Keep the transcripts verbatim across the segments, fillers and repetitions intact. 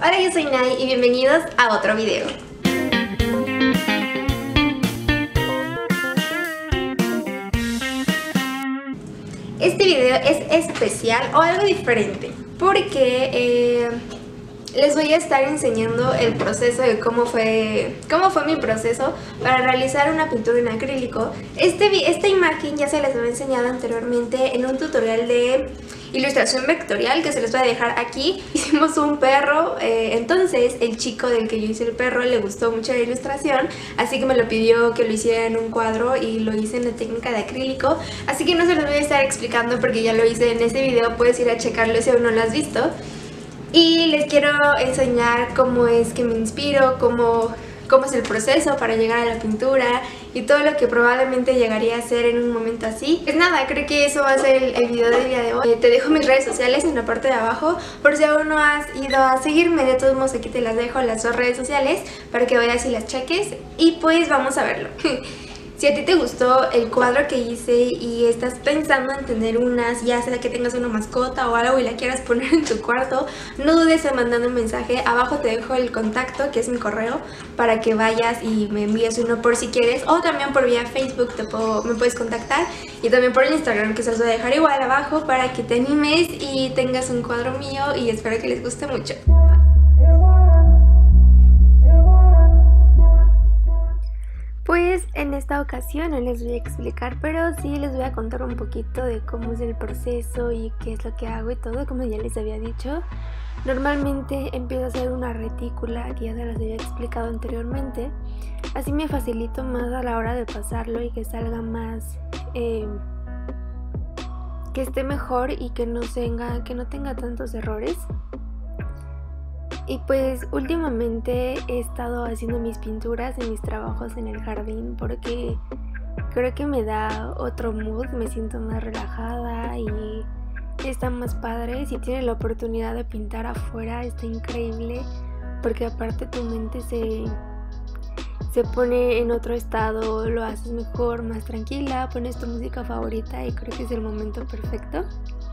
Hola, yo soy Nay y bienvenidos a otro video. Este video es especial o algo diferente porque eh, les voy a estar enseñando el proceso de cómo fue, cómo fue mi proceso para realizar una pintura en acrílico. Este, esta imagen ya se les había enseñado anteriormente en un tutorial de ilustración vectorial que se les voy a dejar aquí. Hicimos un perro, eh, entonces el chico del que yo hice el perro le gustó mucho la ilustración, así que me lo pidió que lo hiciera en un cuadro y lo hice en la técnica de acrílico. Así que no se los voy a estar explicando porque ya lo hice en ese video, puedes ir a checarlo si aún no lo has visto. Y les quiero enseñar cómo es que me inspiro, cómo, cómo es el proceso para llegar a la pintura y todo lo que probablemente llegaría a hacer en un momento así. Pues nada, creo que eso va a ser el, el video del día de hoy. Eh, te dejo mis redes sociales en la parte de abajo por si aún no has ido a seguirme. De todos modos aquí te las dejo, las dos redes sociales, para que vayas y las cheques. Y pues vamos a verlo. Si a ti te gustó el cuadro que hice y estás pensando en tener unas, ya sea que tengas una mascota o algo y la quieras poner en tu cuarto, no dudes en mandando un mensaje. Abajo te dejo el contacto, que es mi correo, para que vayas y me envíes uno por si quieres. O también por vía Facebook te puedo, me puedes contactar. Y también por Instagram, que se los voy a dejar igual abajo para que te animes y tengas un cuadro mío. Y espero que les guste mucho. Pues en esta ocasión no les voy a explicar, pero sí les voy a contar un poquito de cómo es el proceso y qué es lo que hago y todo, como ya les había dicho. Normalmente empiezo a hacer una retícula, que ya se las había explicado anteriormente. Así me facilito más a la hora de pasarlo y que salga más, eh, que esté mejor y que no tenga, que no tenga tantos errores. Y pues últimamente he estado haciendo mis pinturas en mis trabajos en el jardín porque creo que me da otro mood, me siento más relajada y está más padre. Si tienes la oportunidad de pintar afuera está increíble porque aparte tu mente se, se pone en otro estado, lo haces mejor, más tranquila, pones tu música favorita y creo que es el momento perfecto.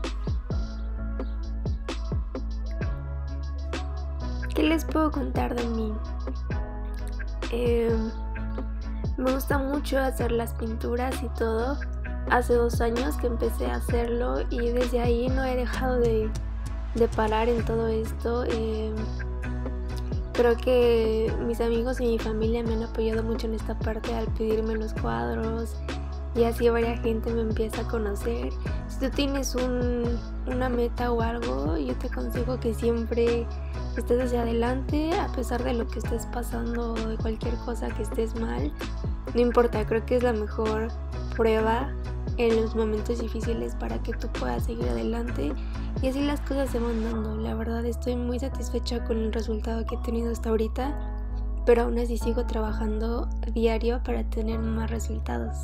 ¿Qué les puedo contar de mí? Eh, me gusta mucho hacer las pinturas y todo. Hace dos años que empecé a hacerlo y desde ahí no he dejado de, de parar en todo esto. Eh, creo que mis amigos y mi familia me han apoyado mucho en esta parte al pedirme los cuadros y así varias gente me empieza a conocer. Si tú tienes un, una meta o algo, yo te aconsejo que siempre estés hacia adelante a pesar de lo que estés pasando o de cualquier cosa que estés mal. No importa, creo que es la mejor prueba en los momentos difíciles para que tú puedas seguir adelante y así las cosas se van dando. La verdad estoy muy satisfecha con el resultado que he tenido hasta ahorita, pero aún así sigo trabajando diario para tener más resultados.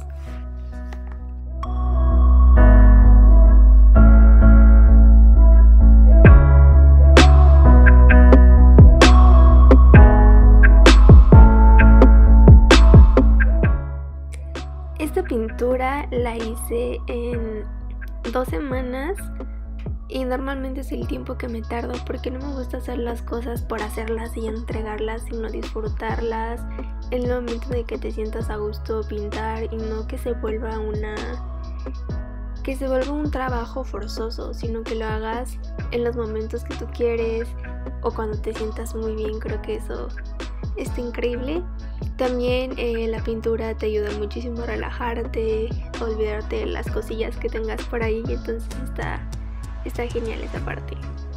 Esta pintura la hice en dos semanas y normalmente es el tiempo que me tardo porque no me gusta hacer las cosas por hacerlas y entregarlas, sino disfrutarlas en el momento de que te sientas a gusto pintar y no que se vuelva una que se vuelva un trabajo forzoso, sino que lo hagas en los momentos que tú quieres o cuando te sientas muy bien. Creo que eso está increíble. También eh, la pintura te ayuda muchísimo a relajarte, a olvidarte de las cosillas que tengas por ahí, entonces está, está genial esa parte.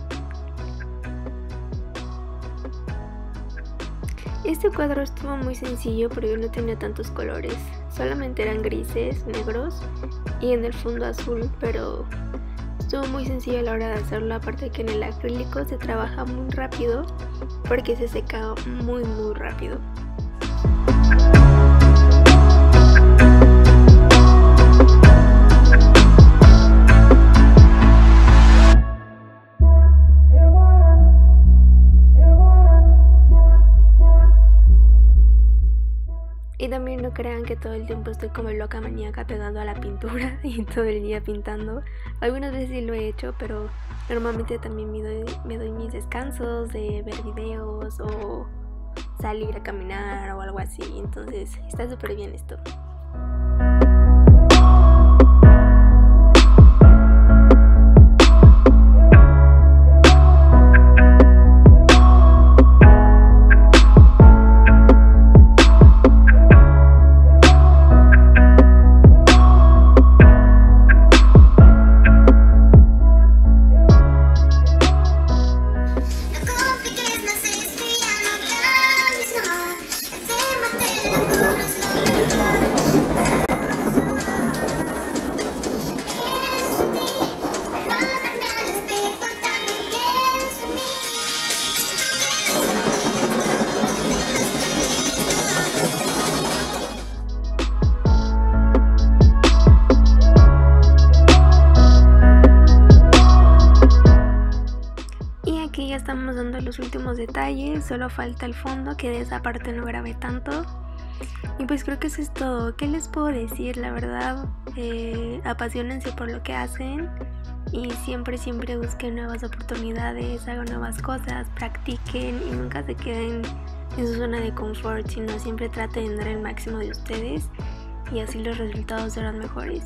Este cuadro estuvo muy sencillo porque no tenía tantos colores, solamente eran grises, negros y en el fondo azul, pero estuvo muy sencillo a la hora de hacerlo, aparte que en el acrílico se trabaja muy rápido porque se seca muy muy rápido. Y también no crean que todo el tiempo estoy como loca maníaca pegando a la pintura y todo el día pintando. Algunas veces sí lo he hecho, pero normalmente también me doy, me doy mis descansos de ver videos o salir a caminar o algo así. Entonces está súper bien esto. Ya estamos dando los últimos detalles, solo falta el fondo, que de esa parte no grabé tanto. Y pues creo que eso es todo. ¿Qué les puedo decir? La verdad, eh, apasionense por lo que hacen y siempre, siempre busquen nuevas oportunidades, hagan nuevas cosas, practiquen y nunca se queden en su zona de confort, sino siempre traten de dar el máximo de ustedes y así los resultados serán mejores.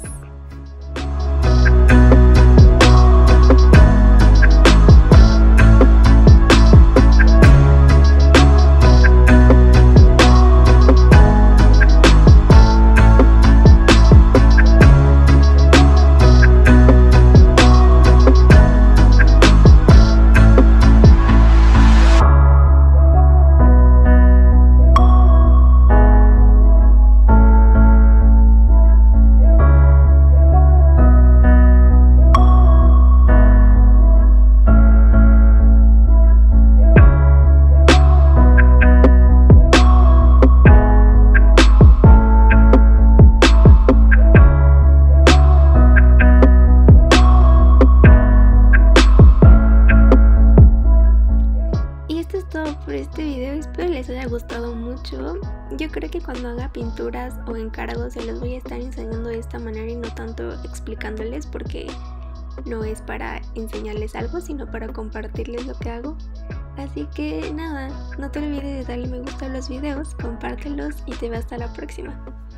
Por este video, espero les haya gustado mucho. Yo creo que cuando haga pinturas o encargos se los voy a estar enseñando de esta manera y no tanto explicándoles, porque no es para enseñarles algo sino para compartirles lo que hago. Así que nada, no te olvides de darle me gusta a los videos, compártelos y te veo hasta la próxima.